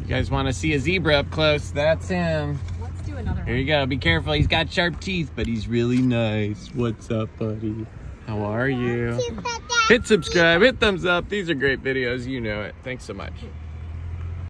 You guys want to see a zebra up close? That's him. Let's do another one. Here you go. Be careful. He's got sharp teeth, but he's really nice. What's up, buddy? How are you? Hit subscribe, hit thumbs up. These are great videos. You know it. Thanks so much.